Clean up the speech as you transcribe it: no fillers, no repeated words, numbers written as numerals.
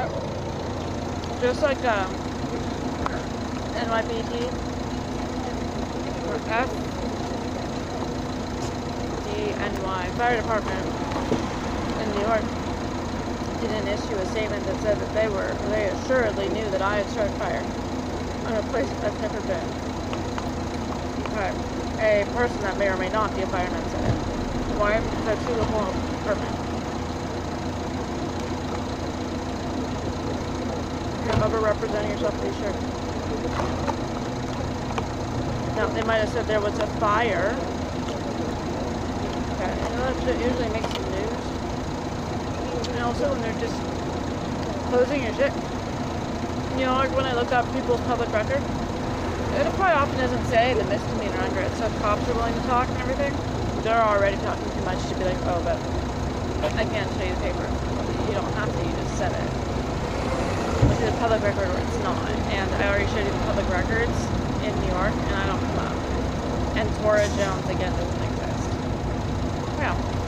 Just like NYPD or FDNY Fire Department in New York didn't issue a statement that said that they assuredly knew that I had started fire on a place I've never been. Okay. A person that may or may not be a fireman said it. Why? Because I have 2 local permits. If you're over-representing yourself, be sure. Now, they might have said there was a fire. Okay, you know, that shit usually makes some news. And also when they're just closing your shit. You know, like when I look up people's public record, it quite often doesn't say the misdemeanor under it, so if cops are willing to talk and everything, they're already talking too much to be like, oh, but I can't show you the paper. You don't have to, you just said it. Which is a public record or it's not. And I already showed you the public records in New York, and I don't come up. And Tora Jones, again, doesn't exist. Yeah.